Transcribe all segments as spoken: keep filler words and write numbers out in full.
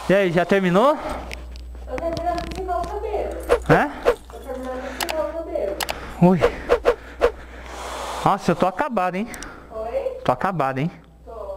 E aí, já terminou? Eu terminando de secar o cabelo. É? Eu terminando de secar o cabelo. Ui. Nossa, eu tô acabado, hein? Oi? Tô acabado, hein? Tô.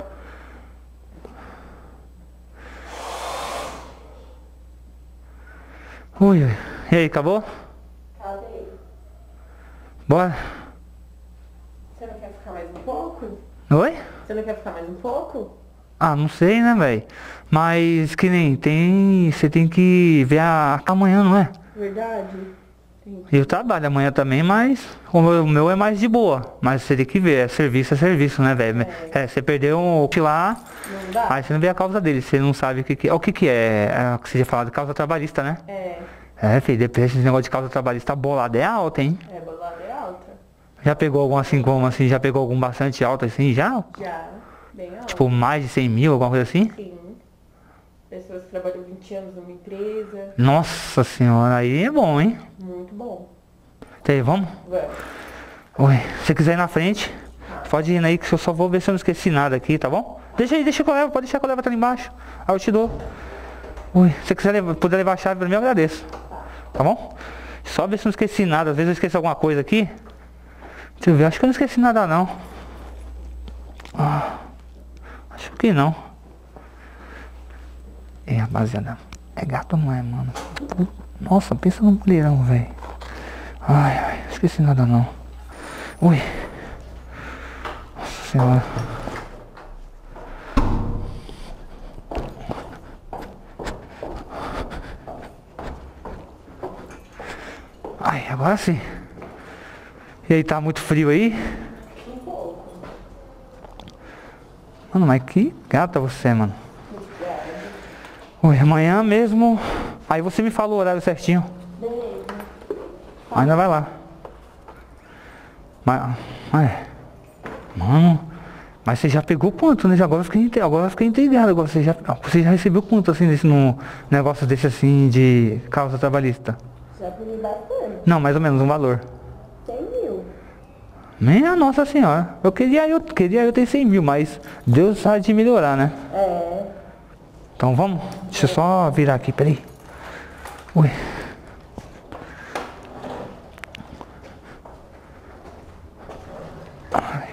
Ui, ui. E aí, acabou? Cadê? Bora. Você não quer ficar mais um pouco? Oi? Você não quer ficar mais um pouco? Ah, não sei, né, velho? Mas que nem tem... Você tem que ver a amanhã, não é? Verdade? Tem. Eu trabalho amanhã também, mas o meu, o meu é mais de boa. Mas você tem que ver, é serviço é serviço, né, velho? É. É, você perdeu um lá, Não dá? aí você não vê a causa dele, você não sabe o que que é. O que que é? É o que você ia falar de causa trabalhista, né? É. É, filho, depois esse negócio de causa trabalhista, a bolada é alta, hein? É, bolada é alta. Já pegou algum assim, como assim, já pegou algum bastante alto assim, já? Já. Bem alta. Tipo, mais de cem mil, alguma coisa assim? Sim. Pessoas que trabalham vinte anos numa empresa. Nossa senhora, aí é bom, hein? Muito bom. Então aí, vamos? Vamos. Oi, se você quiser ir na frente, pode ir aí que eu só vou ver se eu não esqueci nada aqui, tá bom? Deixa aí, deixa que eu levo, pode deixar que eu levo até lá embaixo. Aí eu te dou. Ui, se você quiser levar, puder levar a chave pra mim, eu agradeço. Tá bom? Só ver se eu não esqueci nada, às vezes eu esqueço alguma coisa aqui. Deixa eu ver, acho que eu não esqueci nada não. Ah, acho que não. E rapaziada, é gato ou não é, mano? Nossa, pensa no mulherão, velho. Ai, ai, não esqueci nada não. Ui. Nossa senhora. Ai, agora sim. E aí, tá muito frio aí? Um pouco. Mano, mas que gata você, mano. Ui, amanhã mesmo. Aí você me fala o horário certinho. Beleza. Ainda vai lá. Mas, mas, mano, mas você já pegou quanto, né? Agora eu fiquei, inte- agora eu fiquei intrigado. Agora você já, você já recebeu quanto assim desse no negócio desse assim de causa trabalhista? Já pedi bastante. Não, mais ou menos um valor. cem mil. Minha Nossa Senhora. Eu queria eu queria eu ter cem mil, mas Deus sabe de melhorar, né? É. Então vamos. Deixa eu só virar aqui, peraí. Ui. Ai.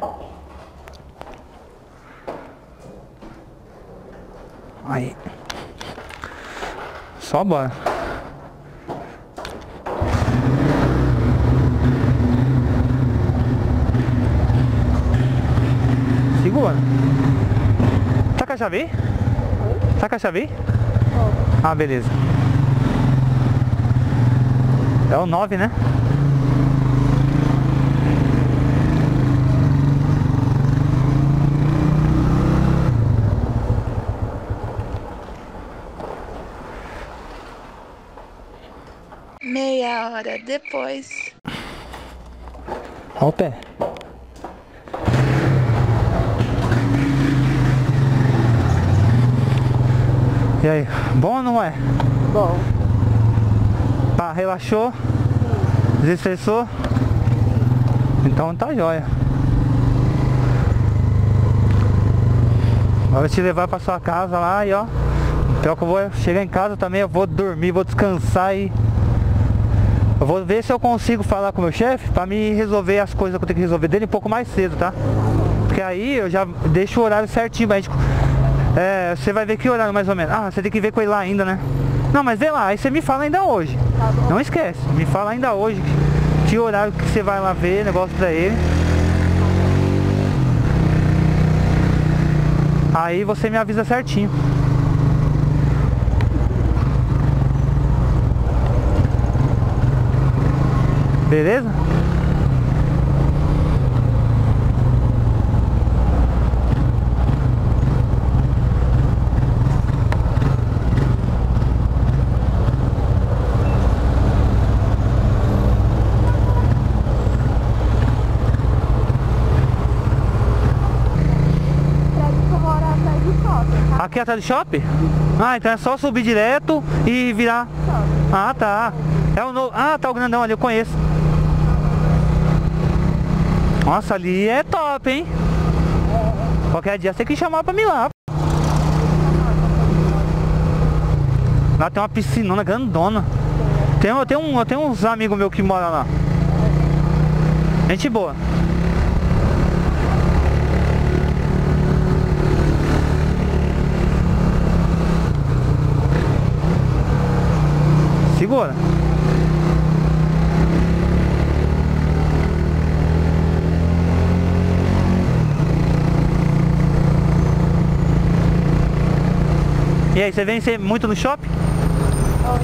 Aí. Só bora. Segura. Tá com a chave aí? Tá com a chave aí? Ah, beleza. É o nove, né? Meia hora depois. Ó o pé. E aí, bom ou não é? Bom. Tá, relaxou? Desestressou? Então tá jóia. Agora eu te levar pra sua casa lá e ó. Pior que eu vou chegar em casa também, eu vou dormir, vou descansar e... Eu vou ver se eu consigo falar com o meu chefe pra me resolver as coisas que eu tenho que resolver dele um pouco mais cedo, tá? Porque aí eu já deixo o horário certinho pra gente... É, você vai ver que horário mais ou menos. Ah, você tem que ver com ele lá ainda, né? Não, mas vê lá, aí você me fala ainda hoje. Tá bom. Não esquece, me fala ainda hoje que, que horário que você vai lá ver, negócio pra ele. Aí você me avisa certinho. Beleza? Aqui atrás do shopping? Ah, então é só subir direto e virar. Ah, tá. É o novo. Ah, tá o grandão ali, eu conheço. Nossa, ali é top, hein? Qualquer dia você tem que chamar pra mim lá. Lá tem uma piscinona grandona. Tem, eu, tenho um, eu tenho uns amigos meus que moram lá. Gente boa. Segura. E aí, você vem muito no shopping? Oi.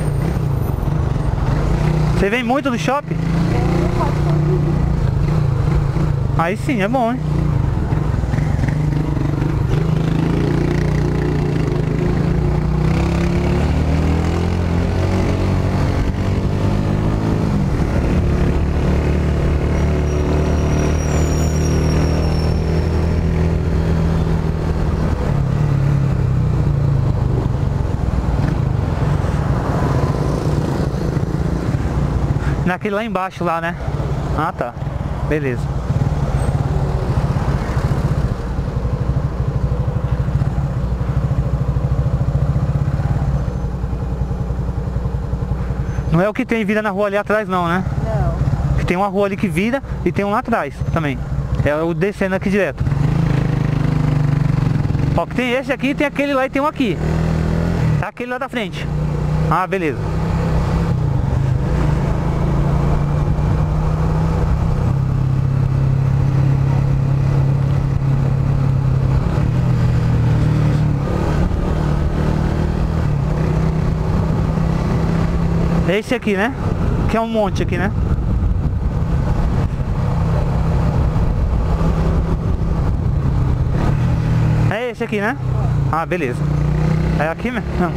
Você vem muito no shopping? Eu faço tudo. Aí sim, é bom, hein? Naquele lá embaixo lá, né? Ah, tá. Beleza. Não é o que tem vira na rua ali atrás não, né? Não. Que tem uma rua ali que vira e tem um lá atrás também. É o descendo aqui direto. Ó, que tem esse aqui, tem aquele lá e tem um aqui. É aquele lá da frente. Ah, beleza. Esse aqui, né? Que é um monte aqui, né? É esse aqui, né? Ah, beleza. É aqui mesmo? Não.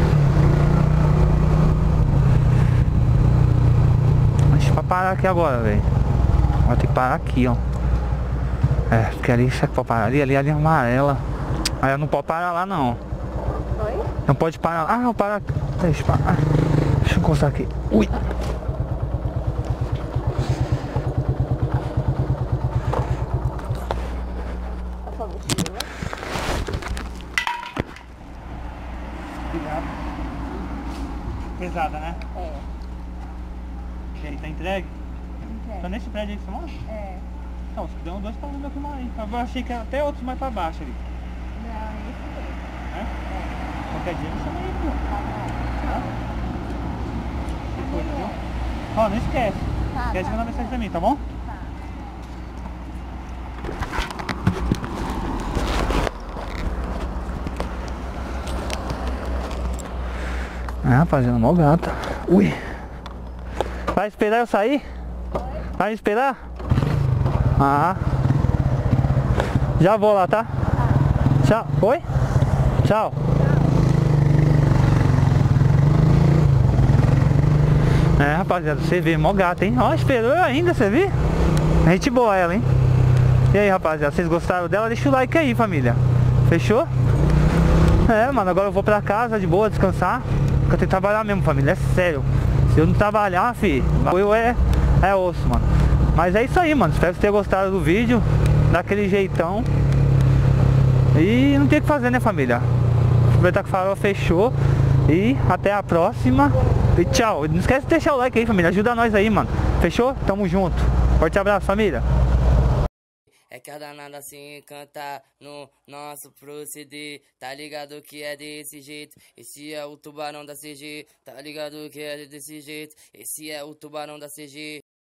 Deixa eu parar aqui agora, velho. Vou ter que parar aqui, ó. É, porque ali, será que pode parar ali? Ali, ali é amarela. Aí eu não posso parar lá, não. Oi? Não pode parar. Ah, eu paro. Deixa eu parar. Deixa eu encostar aqui. Ui. Obrigado. Pesada, né? É. E aí, tá entregue? Entregue. Tá nesse prédio aí que você mora? É. Não, você deu dois pra meu que mora aí. Eu achei que era até outros mais pra baixo ali. Não, esse mesmo. É? É. Qualquer dia me chama aí, pô. Tá bom. Tá? Que coisa, viu? Ó, não esquece. Tá, Esquece de tá. mandar mensagem pra mim, tá bom? Tá. É, rapaziada, mó gata. Ui. Vai esperar eu sair? Oi? Vai me esperar? Ah. Já vou lá, tá? Tá. Tchau. Oi? Tchau. É, rapaziada, você vê, mó gata, hein? Ó, esperou eu ainda, você viu? Gente boa ela, hein? E aí, rapaziada, vocês gostaram dela? Deixa o like aí, família. Fechou? É, mano, agora eu vou pra casa de boa, descansar. Porque eu tenho que trabalhar mesmo, família, é sério. Se eu não trabalhar, fi, eu é, é osso, mano. Mas é isso aí, mano. Espero que vocês tenham gostado do vídeo. Daquele jeitão. E não tem o que fazer, né, família? Aproveitar que o farol fechou. E até a próxima. E tchau. Não esquece de deixar o like aí, família. Ajuda nós aí, mano. Fechou? Tamo junto. Forte abraço, família. É que a danada se encanta no nosso proceder. Tá ligado que é desse jeito. Esse é o tubarão da C G. Tá ligado que é desse jeito. Esse é o tubarão da C G.